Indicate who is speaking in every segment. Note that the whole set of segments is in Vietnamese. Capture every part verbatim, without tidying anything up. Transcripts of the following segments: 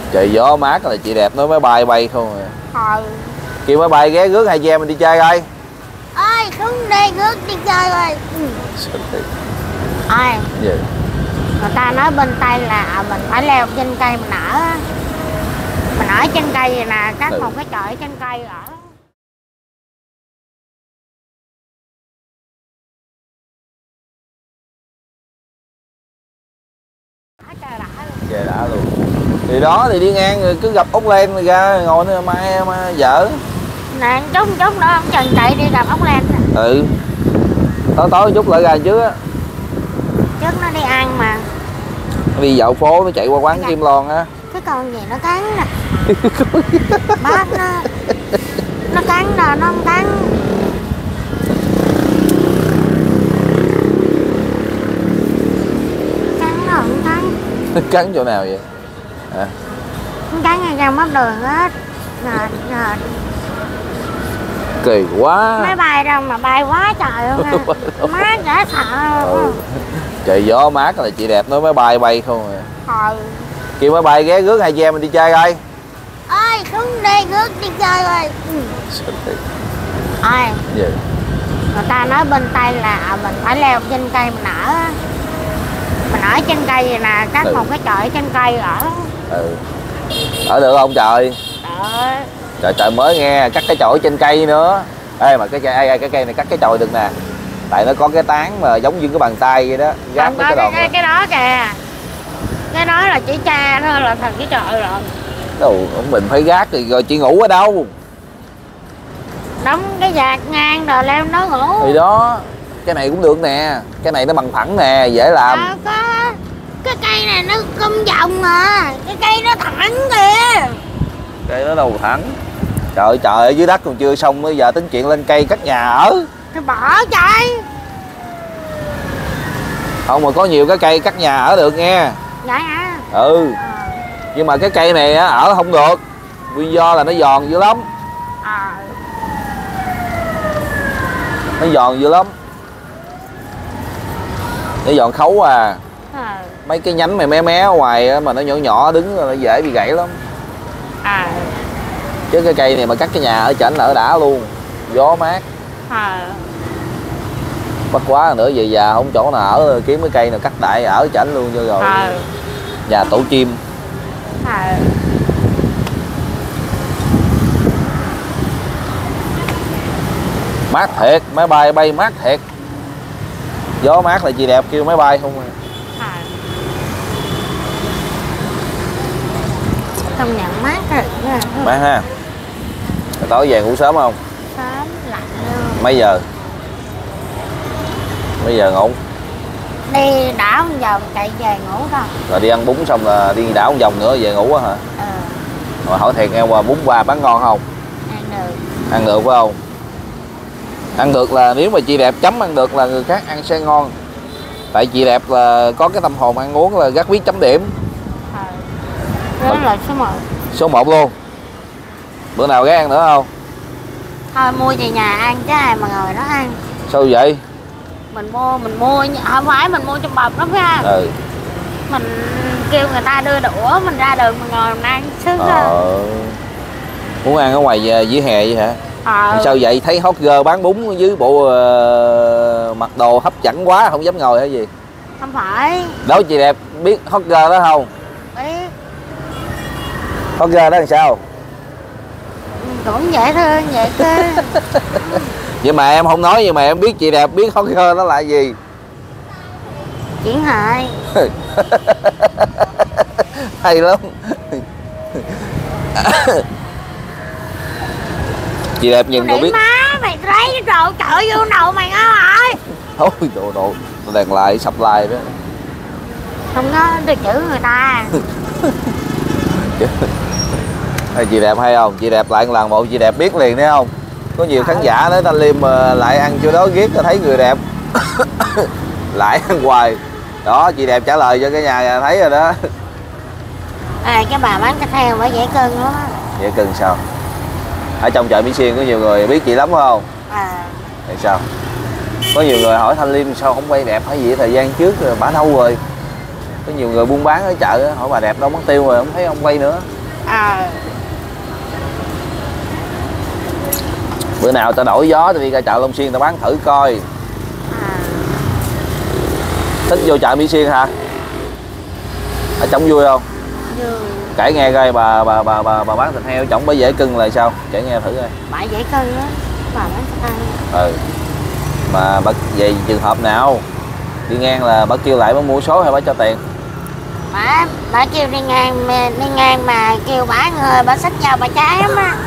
Speaker 1: Trời gió mát là chị đẹp nói máy bay bay không à.
Speaker 2: Thôi
Speaker 1: Kêu máy bay ghé rước hai chị em mình đi chơi coi.
Speaker 2: ơi xuống đi rước đi chơi rồi. Ừ. Ơi
Speaker 1: Gì?
Speaker 2: người ta nói bên Tây là mình phải leo trên cây mình ở. Mình ở trên cây vậy nè, các
Speaker 1: ừ.
Speaker 2: một cái chợ trên cây ở. Trời đã luôn.
Speaker 1: Trời đã luôn. Thì đó thì đi ngang rồi cứ gặp ốc len rồi ra ngồi nữa mai mai vợ.
Speaker 2: Nè chút chút nữa ông Trần chạy đi gặp ốc len.
Speaker 1: Ừ. Tối tối chút lại ra trước á.
Speaker 2: Trước nó đi ăn mà.
Speaker 1: Nó đi dạo phố nó chạy qua quán Kim Loan á.
Speaker 2: Cái con gì nó cắn nè. Bác nó nó cắn rồi nó không cắn. Cắn nó không cắn.
Speaker 1: Cắn chỗ nào vậy? À.
Speaker 2: Nó cắn ngay trong mắt đường hết. Rồi rồi.
Speaker 1: Kỳ quá.
Speaker 2: Máy bay đâu mà bay quá trời luôn ha. Má dễ sợ.
Speaker 1: Ừ. Trời gió mát là chị đẹp nói máy bay bay không à.
Speaker 2: Thôi
Speaker 1: Kêu máy bay ghé rước hai chị em mình đi chơi coi.
Speaker 2: ơi xuống đi rước đi chơi rồi. Ừ. Ơi
Speaker 1: Gì?
Speaker 2: người ta nói bên Tây là mình phải leo trên cây mình ở. Mình ở trên cây vậy nè, các
Speaker 1: ừ.
Speaker 2: một cái chợ trên cây ở.
Speaker 1: Ừ. Ở được không trời?
Speaker 2: Trời.
Speaker 1: Trời trời mới nghe cắt cái chổi trên cây nữa. Ê mà cái cây cái cây này cắt cái chổi được nè. Tại nó có cái tán mà giống như cái bàn tay vậy đó, gáp với cái đòn.
Speaker 2: Cái, cái đó kìa. Cái đó là chỉ cha thôi là thành cái chợ rồi.
Speaker 1: Đâu, mình phải gác thì rồi chị ngủ ở đâu?
Speaker 2: Đóng cái vạt ngang rồi leo nó ngủ.
Speaker 1: Thì đó, cái này cũng được nè, cái này nó bằng phẳng nè, dễ làm.
Speaker 2: À, có cái cây này nó cong vòng mà, cái cây nó thẳng kìa.
Speaker 1: Cây nó đâu thẳng. Trời ơi, trời ở dưới đất còn chưa xong, bây giờ tính chuyện lên cây cắt nhà ở.
Speaker 2: Thì bỏ trời.
Speaker 1: Không mà có nhiều cái cây cắt nhà ở được nghe.
Speaker 2: Vậy hả?
Speaker 1: Ừ.
Speaker 2: À.
Speaker 1: Nhưng mà cái cây này á, ở không được. Nguyên do là nó giòn dữ lắm.
Speaker 2: À.
Speaker 1: Nó giòn dữ lắm. Nó giòn khấu à.
Speaker 2: À.
Speaker 1: Mấy cái nhánh mày mé mé ở ngoài á, mà nó nhỏ nhỏ đứng là nó dễ bị gãy lắm.
Speaker 2: À.
Speaker 1: Chứ cái cây này mà cắt cái nhà ở chảnh là ở đã luôn. Gió mát.
Speaker 2: À.
Speaker 1: Bắt quá nữa về già không chỗ nào ở, kiếm cái cây nào cắt đại ở chảnh luôn cho rồi.
Speaker 2: À.
Speaker 1: Nhà tổ chim.
Speaker 2: À.
Speaker 1: Mát thiệt, máy bay bay mát thiệt. Gió mát là chị đẹp kêu máy bay không à.
Speaker 2: À. Công nhận mát rồi.
Speaker 1: Mát ha. Rồi tối về ngủ sớm không?
Speaker 2: Sớm lạnh luôn.
Speaker 1: Mấy giờ? Mấy giờ ngủ?
Speaker 2: Đi đảo một vòng chạy về ngủ thôi.
Speaker 1: Rồi đi ăn bún xong là đi đảo một vòng nữa về ngủ á hả?
Speaker 2: Ừ.
Speaker 1: Rồi hỏi thiệt nghe qua bún qua bán ngon không?
Speaker 2: Ăn được.
Speaker 1: Ăn được phải không? Ăn được là nếu mà chị đẹp chấm ăn được là người khác ăn sẽ ngon. Tại chị đẹp là có cái tâm hồn ăn uống là gác biết chấm điểm.
Speaker 2: Ừ. Đó là số một.
Speaker 1: Số một luôn. Bữa nào ghé ăn nữa không?
Speaker 2: Thôi mua về nhà ăn chứ ai mà ngồi đó ăn.
Speaker 1: Sao vậy?
Speaker 2: Mình mua mình mua không phải mình mua trong bọc đó phải không?
Speaker 1: Ừ.
Speaker 2: Mình kêu người ta đưa đũa mình ra đường mình ngồi mình ăn sướng hơn.
Speaker 1: Ờ. Muốn ăn ở ngoài dưới hè vậy hả?
Speaker 2: Ờ.
Speaker 1: Sao vậy? Thấy hot girl bán bún dưới bộ uh, mặc đồ hấp dẫn quá không dám ngồi hay gì?
Speaker 2: Không phải.
Speaker 1: Đâu chị đẹp biết hot girl đó không?
Speaker 2: Biết.
Speaker 1: Hot girl đó làm sao?
Speaker 2: Cũng dễ thương vậy cơ.
Speaker 1: Nhưng mà em không nói, nhưng mà em biết chị đẹp biết hot girl đó là gì?
Speaker 2: Chuyển hại.
Speaker 1: Hay lắm. Chị đẹp nhìn rồi biết.
Speaker 2: Má mày lấy cái đồ chợ vô đầu mày á rồi.
Speaker 1: Thôi đồ đồ đèn lại sập lại đó.
Speaker 2: Không có được chữ người ta.
Speaker 1: Chị đẹp hay không? Chị đẹp lại một lần một chị đẹp biết liền thấy không? Có nhiều khán giả tới Thanh Liêm mà lại ăn chỗ đó ghét thấy người đẹp lại ăn hoài. Đó chị đẹp trả lời cho cái nhà thấy rồi đó.
Speaker 2: À, cái bà bán cái theo bà dễ cưng lắm á.
Speaker 1: Dễ cưng sao? Ở trong chợ Mỹ Xuyên có nhiều người biết chị lắm phải không?
Speaker 2: À.
Speaker 1: Tại sao? Có nhiều người hỏi Thanh Liêm sao không quay đẹp hay gì thời gian trước rồi bả đâu rồi? Có nhiều người buôn bán ở chợ hỏi bà đẹp đâu mất tiêu rồi không thấy ông quay nữa.
Speaker 2: Ờ.
Speaker 1: Bữa nào tao đổi gió tao đi ra chợ Long Xuyên tao bán thử coi.
Speaker 2: À.
Speaker 1: Thích vô chợ Mỹ Xuyên hả? Ở trống vui không?
Speaker 2: Vui.
Speaker 1: Kể nghe coi bà bà bà bà, bà bán thịt heo trống bà dễ cưng là sao? Kể nghe thử coi.
Speaker 2: Bà dễ cưng á, bà bán thịt heo.
Speaker 1: Ừ. Mà bà về trường hợp nào đi ngang là bà kêu lại bà mua số hay bà cho tiền?
Speaker 2: Bà bà kêu đi ngang mà đi ngang mà kêu bà người bà xách vào bà trái lắm á.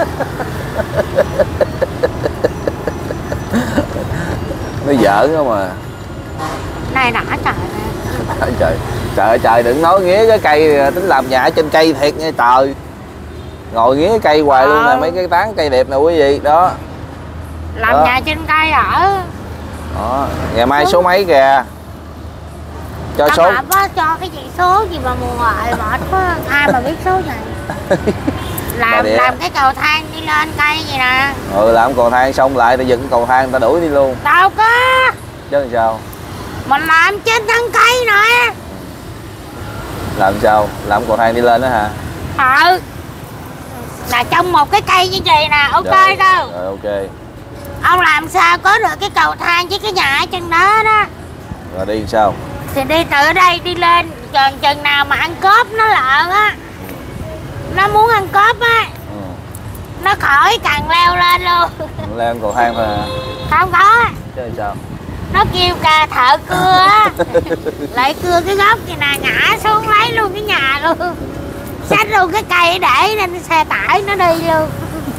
Speaker 1: Nó giỡn không mà.
Speaker 2: Này đã trời
Speaker 1: Trời trời trời trời đừng nói nghía cái cây tính làm nhà trên cây thiệt nha trời. Ngồi nghía cây hoài
Speaker 2: ờ.
Speaker 1: luôn nè, mấy cái tán cây đẹp nè quý vị đó.
Speaker 2: Làm
Speaker 1: đó.
Speaker 2: nhà trên cây ở.
Speaker 1: Đó. Ngày mai số mấy kìa? Cho số
Speaker 2: Á, cho cái gì số gì mà mua hoài mệt quá, ai mà biết số vậy. Làm làm cái cầu thang đi lên cây gì nè.
Speaker 1: Ừ, làm cầu thang xong lại ta dựng cầu thang ta đuổi đi luôn.
Speaker 2: Đâu có.
Speaker 1: Chứ làm sao?
Speaker 2: Mình làm trên thân cây nè.
Speaker 1: Làm sao? Làm cầu thang đi lên đó hả?
Speaker 2: Ừ. Là trong một cái cây như vậy nè, ok
Speaker 1: rồi,
Speaker 2: đâu.
Speaker 1: Rồi ok.
Speaker 2: Ông làm sao có được cái cầu thang với cái nhà ở chân đó đó.
Speaker 1: Rồi đi sao?
Speaker 2: Thì đi từ đây đi lên, chừng chừng nào mà ăn cốp nó lợn á. Nó muốn ăn cốp á.
Speaker 1: Ừ.
Speaker 2: Nó khỏi cần leo lên luôn.
Speaker 1: Leo cầu thang thôi hả?
Speaker 2: Không có.
Speaker 1: Chứ làm sao?
Speaker 2: Nó kêu ca thợ cưa á. Lại cưa cái gốc gì nè, ngã xuống lấy luôn cái nhà luôn. Xách luôn cái cây để lên xe tải nó đi luôn.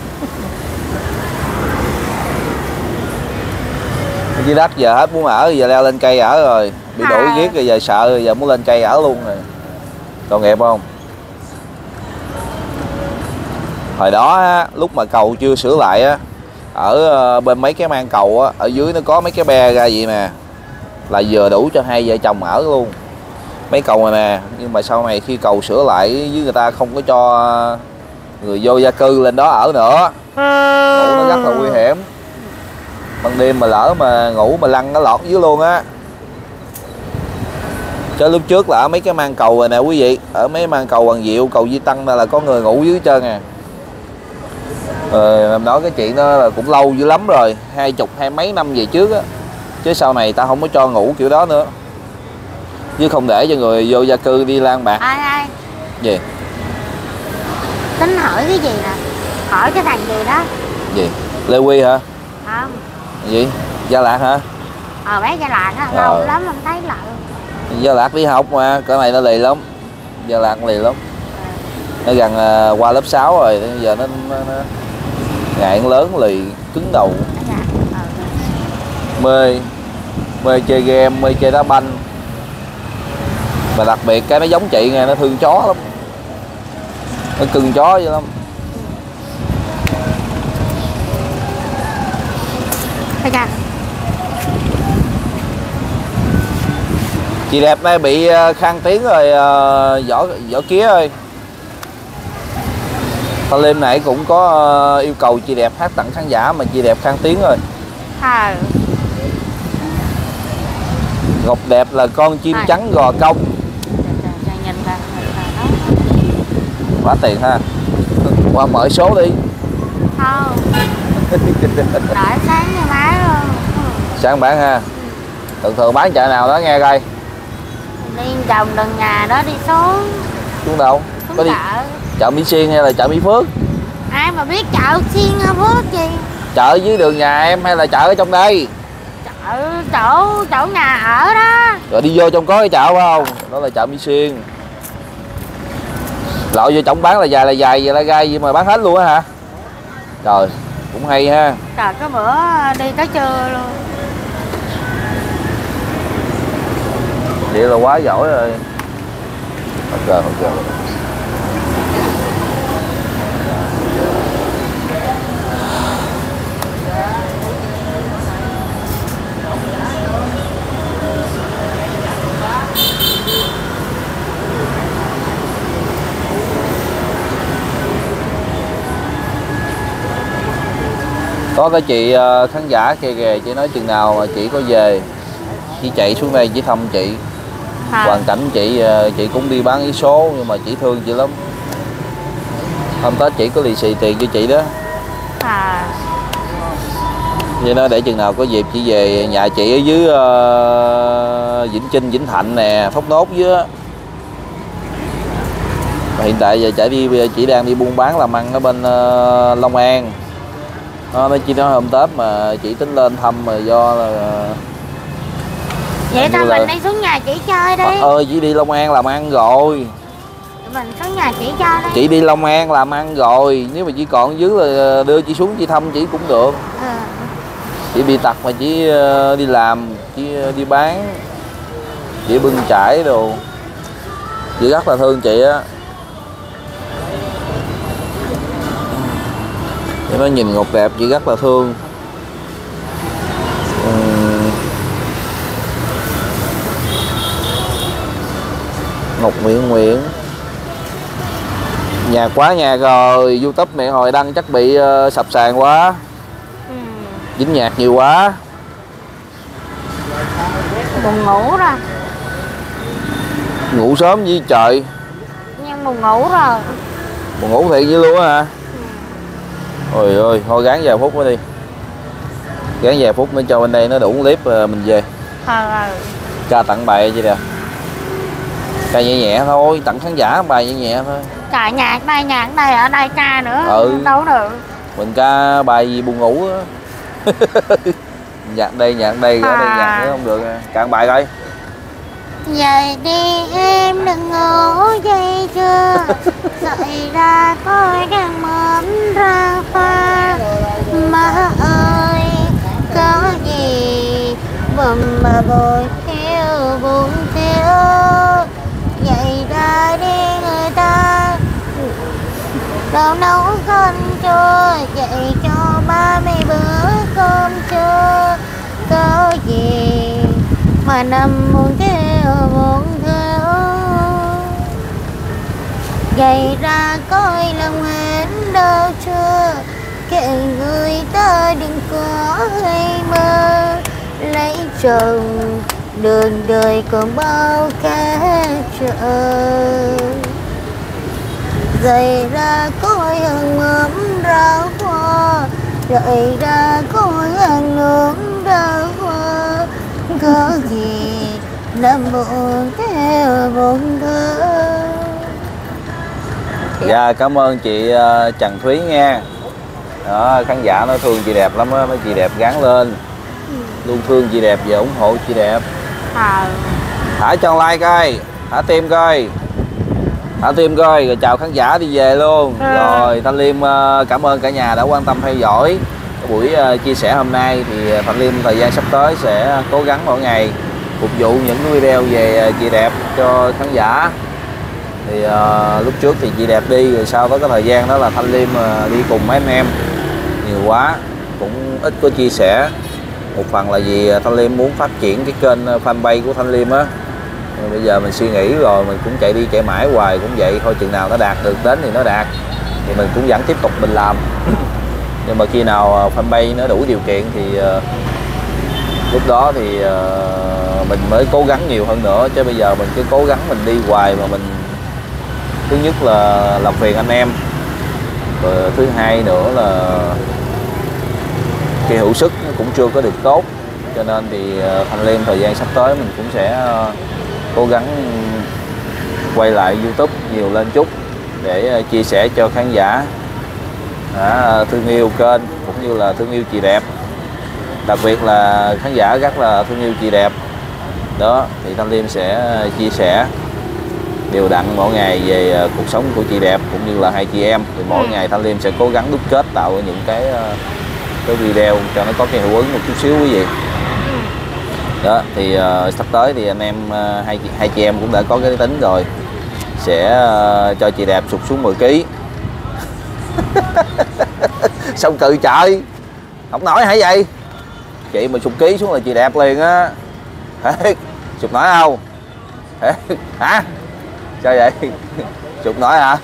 Speaker 1: Dưới đất giờ hết muốn ở, giờ leo lên cây ở rồi. Bị đuổi
Speaker 2: à.
Speaker 1: giết rồi giờ sợ rồi, giờ muốn lên cây ở luôn rồi. Tội nghiệp không? Hồi đó á, lúc mà cầu chưa sửa lại á, ở bên mấy cái mang cầu á, ở dưới nó có mấy cái be ra vậy nè, là vừa đủ cho hai vợ chồng ở luôn. Mấy cầu này nè, nhưng mà sau này khi cầu sửa lại với người ta không có cho người vô gia cư lên đó ở nữa. Ngủ nó rất là nguy hiểm. Ban đêm mà lỡ mà ngủ mà lăn nó lọt dưới luôn á. Chứ lúc trước là ở mấy cái mang cầu này nè quý vị, ở mấy mang cầu Hoàng Diệu, cầu Di Tăng là có người ngủ dưới trơn à. Ờ, nói cái chuyện đó là cũng lâu dữ lắm rồi, hai chục hai mấy năm về trước á. Chứ sau này ta không có cho ngủ kiểu đó nữa. Chứ không để cho người vô gia cư đi lang bạc.
Speaker 2: Ai ai?
Speaker 1: Gì?
Speaker 2: Tính hỏi cái gì nè? Hỏi cái thằng gì đó?
Speaker 1: Gì? Lê Huy hả?
Speaker 2: Không.
Speaker 1: Gì? Gia Lạc hả?
Speaker 2: Ờ bé Gia Lạc á,
Speaker 1: ờ.
Speaker 2: lâu lắm không thấy lợn.
Speaker 1: Gia Lạc đi học mà, cỡ này nó lì lắm. Gia Lạc lì lắm. Nó gần uh, qua lớp sáu rồi, giờ nó, nó, nó ngại lớn lì, cứng đầu.
Speaker 2: ờ.
Speaker 1: Mê, mê chơi game, mê chơi đá banh. Mà đặc biệt cái nó giống chị nghe, nó thương chó lắm. Nó cưng chó vậy lắm.
Speaker 2: Thấy chưa?
Speaker 1: Chị đẹp nay bị khang tiếng rồi, uh, võ võ kía ơi. Tao lên nãy cũng có uh, yêu cầu chị đẹp hát tặng khán giả mà chị đẹp khang tiếng rồi.
Speaker 2: Ờ.
Speaker 1: Ngọc đẹp là con chim
Speaker 2: à.
Speaker 1: trắng gò công.
Speaker 2: Nhìn ra,
Speaker 1: Quá tiền ha. Qua mở số đi.
Speaker 2: không. Đợi sáng ngày mai luôn.
Speaker 1: Sáng bán ha. Thường thường bán chợ nào đó nghe coi.
Speaker 2: Đi vòng đường nhà đó đi xuống.
Speaker 1: Xuống đâu?
Speaker 2: Xuống
Speaker 1: Có đi
Speaker 2: chợ.
Speaker 1: chợ Mỹ Xuyên hay là chợ Mỹ Phước?
Speaker 2: Ai mà biết chợ Xuyên hay Phước gì?
Speaker 1: Chợ dưới đường nhà em hay là chợ ở trong đây?
Speaker 2: Chợ chỗ chỗ nhà ở đó.
Speaker 1: Rồi đi vô trong có cái chợ phải không? Đó là chợ Mỹ Xuyên. Lội vô trong bán là dài là dài vậy là gai gì mà bán hết luôn á hả? Trời, cũng hay ha.
Speaker 2: Trời cái bữa đi tới trưa luôn.
Speaker 1: Vậy là quá giỏi rồi. Ok, ok. Có cái chị khán giả kia kìa, chị nói chừng nào mà chị có về chị chạy xuống đây chị thăm chị.
Speaker 2: à.
Speaker 1: Hoàn cảnh chị chị cũng đi bán vé số nhưng mà chị thương chị lắm. Hôm Tết chị có lì xì tiền cho chị đó.
Speaker 2: À.
Speaker 1: Vậy đó, để chừng nào có dịp chị về nhà chị ở dưới uh, Vĩnh Chinh, Vĩnh Thạnh nè, Thốt Nốt dưới á. Hiện tại giờ chị đi chị đang đi buôn bán làm ăn ở bên uh, Long An. Nó nói chị nói hôm Tết mà chị tính lên thăm mà do là
Speaker 2: vậy thôi
Speaker 1: là...
Speaker 2: mình đi xuống nhà chị chơi đi.
Speaker 1: Ờ ơi chị đi Long An làm ăn rồi.
Speaker 2: Mình xuống nhà chị chơi đi.
Speaker 1: Chị đi Long An làm ăn rồi, nếu mà chị còn dưới là đưa chị xuống chị thăm chị cũng được.
Speaker 2: Ừ.
Speaker 1: Chị bị tật mà chị đi làm, chị đi bán, chị bưng chải đồ, chị rất là thương chị á. Nó nhìn ngọc đẹp chị rất là thương. uhm. Ngọc Nguyễn Nguyễn nhà quá nhà rồi, YouTube mẹ hồi đăng chắc bị uh, sập sàn quá.
Speaker 2: Ừ.
Speaker 1: Dính nhạc nhiều quá.
Speaker 2: Buồn ngủ rồi.
Speaker 1: Ngủ sớm với trời.
Speaker 2: Nhưng buồn ngủ rồi.
Speaker 1: Buồn ngủ thiệt với luôn á hả? Ừ. Ôi ơi, thôi gán vài phút nữa đi. Gán vài phút nữa cho bên đây nó đủ clip mình về.
Speaker 2: Ờ.
Speaker 1: Ca tặng bài vậy nè. Ca nhẹ nhẹ thôi, tặng khán giả bài nhẹ nhẹ thôi.
Speaker 2: Trời, nhạc đây, nhạc đây, ở đây ca nữa.
Speaker 1: Ừ.
Speaker 2: Đâu được.
Speaker 1: Mình ca bài gì buồn ngủ á. Nhạc đây, nhạc đây, ở đây
Speaker 2: à.
Speaker 1: nhạc nữa không được. Cạn bài coi.
Speaker 2: Dậy đi em đừng ngủ dậy chưa. Dậy ra coi đang mớm ra pha. Má ơi có gì bầm mà bồi theo buồn theo. Dậy ra đi người ta đâu nấu cơm chưa. Dậy cho ba mẹ bữa cơm chưa. Có gì mà nằm muốn theo muốn theo. Dậy ra coi lòng hẹn đâu chưa. Kệ người ta đừng có hay mơ. Lấy chồng đường đời còn bao cả chợ. Dậy ra coi hương ấm ra hoa. Dậy ra coi hàng nướng ra hoa. Có gì làm buồn theo buồn thơ.
Speaker 1: Dạ cảm ơn chị uh, Trần Thúy nha. Đó, khán giả nó thương chị đẹp lắm á, mấy chị đẹp gắn lên. Luôn thương chị đẹp và ủng hộ chị đẹp.
Speaker 2: À.
Speaker 1: Thả cho like coi, thả tim coi. Thả tim coi rồi chào khán giả đi về luôn. À. Rồi Thanh Liêm uh, cảm ơn cả nhà đã quan tâm theo dõi cái buổi uh, chia sẻ hôm nay. Thì uh, Thanh Liêm thời gian sắp tới sẽ cố gắng mỗi ngày phục vụ những cái video về uh, chị đẹp cho khán giả. Thì uh, lúc trước thì chị đẹp đi, rồi sau đó có thời gian đó là Thanh Liêm uh, đi cùng mấy anh em nhiều quá, cũng ít có chia sẻ. Một phần là vì Thanh Liêm muốn phát triển cái kênh fanpage của Thanh Liêm á. Bây giờ mình suy nghĩ rồi mình cũng chạy đi chạy mãi hoài cũng vậy thôi, chừng nào nó đạt được đến thì nó đạt thì mình cũng vẫn tiếp tục mình làm. Nhưng mà khi nào fanpage nó đủ điều kiện thì uh, lúc đó thì uh, mình mới cố gắng nhiều hơn nữa. Chứ bây giờ mình cứ cố gắng mình đi hoài mà mình thứ nhất là làm phiền anh em, rồi thứ hai nữa là cái hiệu suất cũng chưa có được tốt. Cho nên thì Thanh Liêm thời gian sắp tới mình cũng sẽ cố gắng quay lại YouTube nhiều lên chút để chia sẻ cho khán giả đã thương yêu kênh cũng như là thương yêu chị đẹp. Đặc biệt là khán giả rất là thương yêu chị đẹp đó, thì Thanh Liêm sẽ chia sẻ đều đặn mỗi ngày về cuộc sống của chị đẹp cũng như là hai chị em. Thì mỗi ngày Thanh Liêm sẽ cố gắng đúc kết tạo những cái cái video cho nó có cái hiệu ứng một chút xíu quý vị. Đó thì uh, sắp tới thì anh em uh, hai hai chị em cũng đã có cái tính rồi, sẽ uh, cho chị đẹp sụt xuống mười ký. Xong cự trời không nổi hả vậy? Chị mà sụt ký xuống là chị đẹp liền á. Sụt nổi không? Hả? Sao vậy? Sụt nổi hả?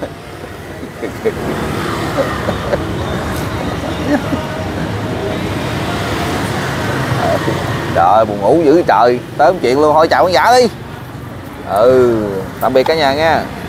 Speaker 1: Trời buồn ngủ dữ trời. Tới chuyện luôn, thôi chào khán giả đi. Ừ, tạm biệt cả nhà nha.